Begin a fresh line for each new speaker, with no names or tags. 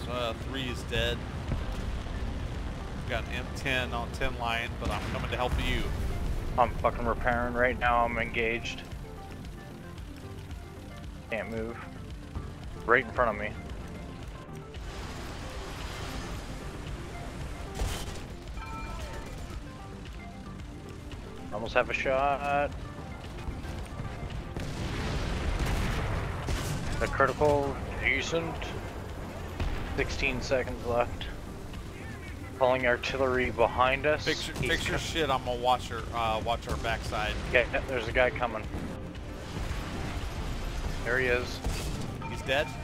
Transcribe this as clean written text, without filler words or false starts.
3 is dead. Got an M10 on 10 line, but I'm coming to help you.
I'm fucking repairing right now. I'm engaged. Can't move. Right in front of me. Almost have a shot. The critical, decent. 16 seconds left. Pulling artillery behind us.
Fix your shit. I'm gonna watch our backside.
Yeah, there's a guy coming. There he is.
He's dead.